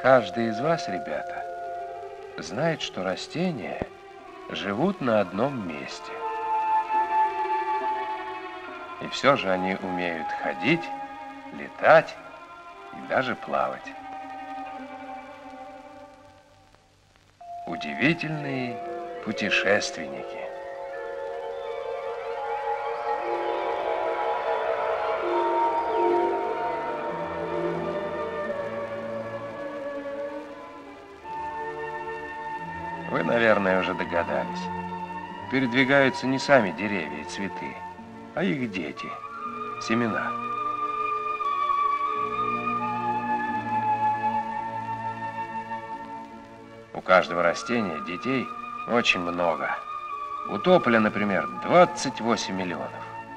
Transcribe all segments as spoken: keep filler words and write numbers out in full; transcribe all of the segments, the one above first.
Каждый из вас, ребята, знает, что растения живут на одном месте. И все же они умеют ходить, летать и даже плавать. Удивительные путешественники. Вы, наверное, уже догадались. Передвигаются не сами деревья и цветы, а их дети, семена. У каждого растения детей очень много. У тополя, например, двадцать восемь миллионов.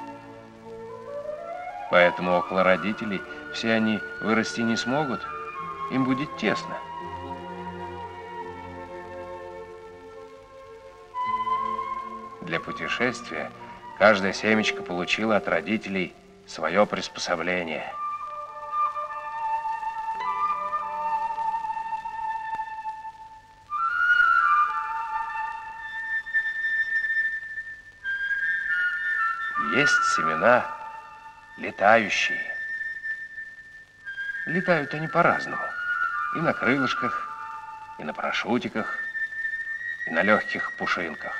Поэтому около родителей все они вырасти не смогут, им будет тесно. Для путешествия каждая семечко получила от родителей свое приспособление. Есть семена летающие. Летают они по-разному. И на крылышках, и на парашютиках, и на легких пушинках.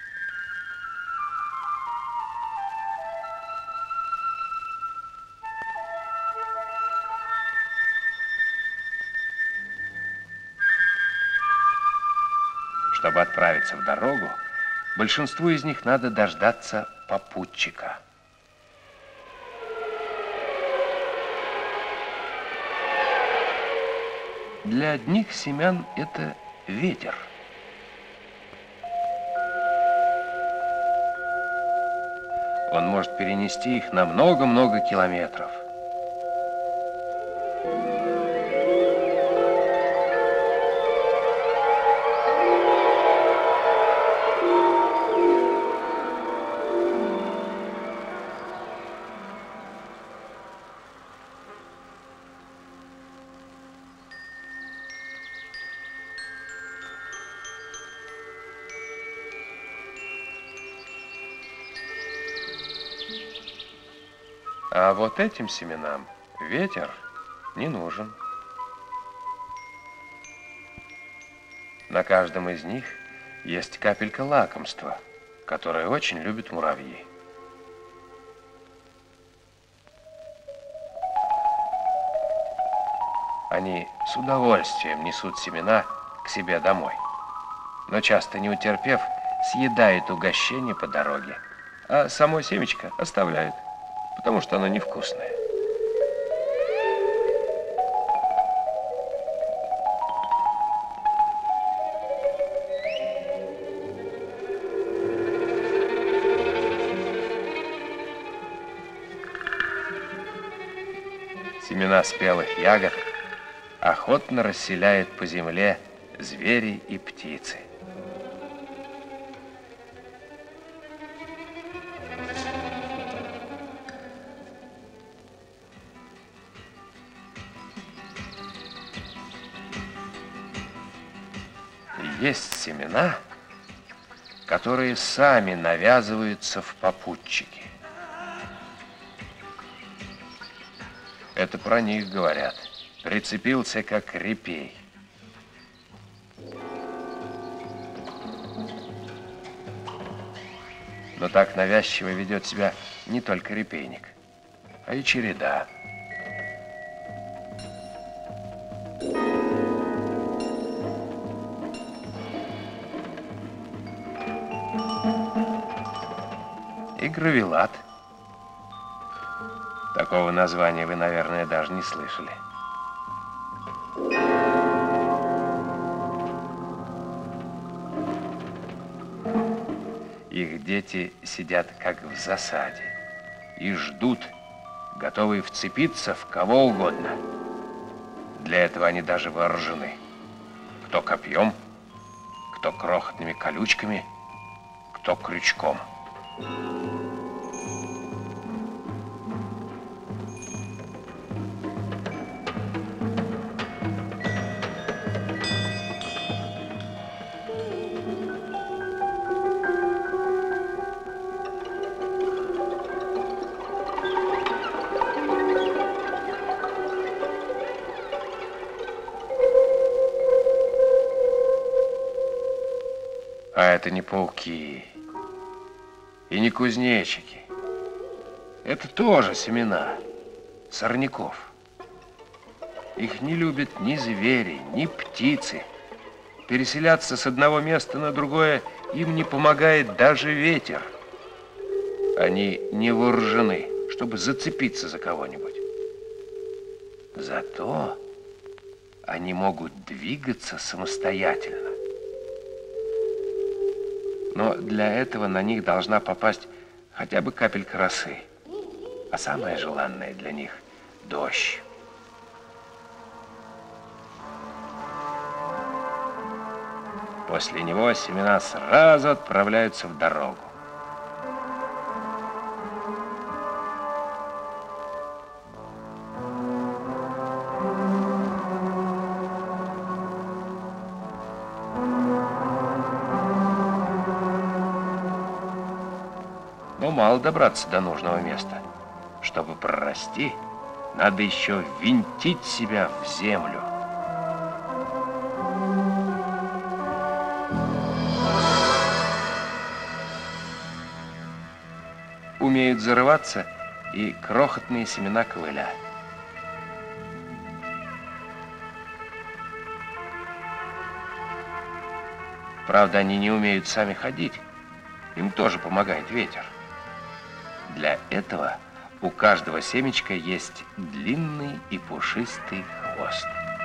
Чтобы отправиться в дорогу, большинству из них надо дождаться попутчика. Для одних семян это ветер. Он может перенести их на много-много километров. А вот этим семенам ветер не нужен. На каждом из них есть капелька лакомства, которое очень любят муравьи. Они с удовольствием несут семена к себе домой, но часто не утерпев, съедают угощение по дороге, а само семечко оставляют, потому что оно невкусное. Семена спелых ягод охотно расселяют по земле звери и птицы. Есть семена, которые сами навязываются в попутчики. Это про них говорят. Прицепился, как репей. Но так навязчиво ведет себя не только репейник, а и череда. И гравелат. Такого названия вы, наверное, даже не слышали. Их дети сидят как в засаде и ждут, готовые вцепиться в кого угодно. Для этого они даже вооружены. Кто копьем, кто крохотными колючками, кто крючком. А это не пауки и не кузнечики. Это тоже семена сорняков. Их не любят ни звери, ни птицы. Переселяться с одного места на другое им не помогает даже ветер. Они не вооружены, чтобы зацепиться за кого-нибудь. Зато они могут двигаться самостоятельно. Но для этого на них должна попасть хотя бы капелька росы. А самое желанное для них – дождь. После него семена сразу отправляются в дорогу. Но мало добраться до нужного места. Чтобы прорасти, надо еще ввинтить себя в землю. Умеют зарываться и крохотные семена ковыля. Правда, они не умеют сами ходить. Им тоже помогает ветер. Для этого у каждого семечка есть длинный и пушистый хвост.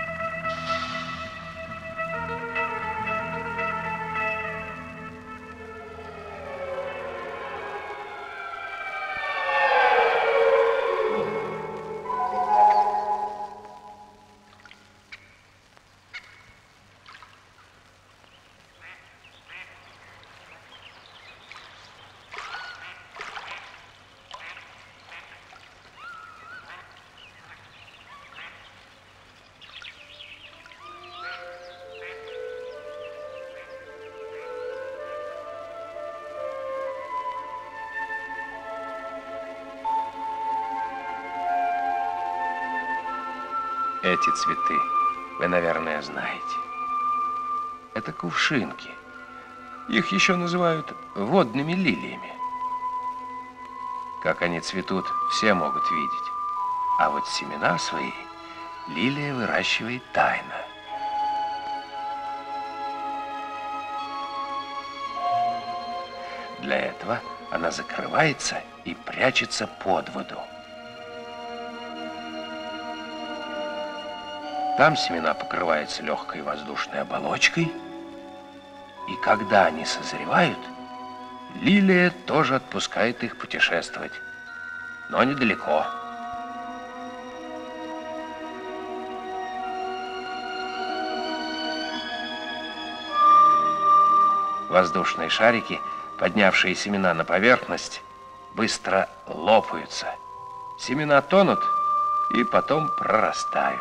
Эти цветы вы, наверное, знаете. Это кувшинки. Их еще называют водными лилиями. Как они цветут, все могут видеть. А вот семена свои лилия выращивает тайно. Для этого она закрывается и прячется под воду. Там семена покрываются легкой воздушной оболочкой, и когда они созревают, лилия тоже отпускает их путешествовать, но недалеко. Воздушные шарики, поднявшие семена на поверхность, быстро лопаются. Семена тонут и потом прорастают.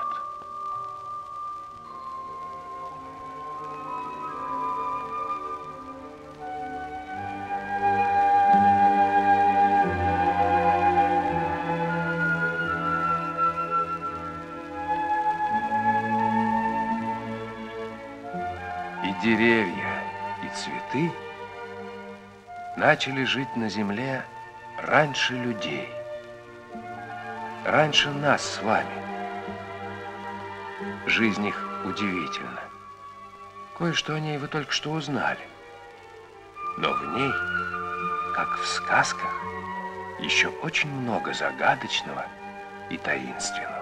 Деревья и цветы начали жить на земле раньше людей, раньше нас с вами. Жизнь их удивительна. Кое-что о ней вы только что узнали. Но в ней, как в сказках, еще очень много загадочного и таинственного.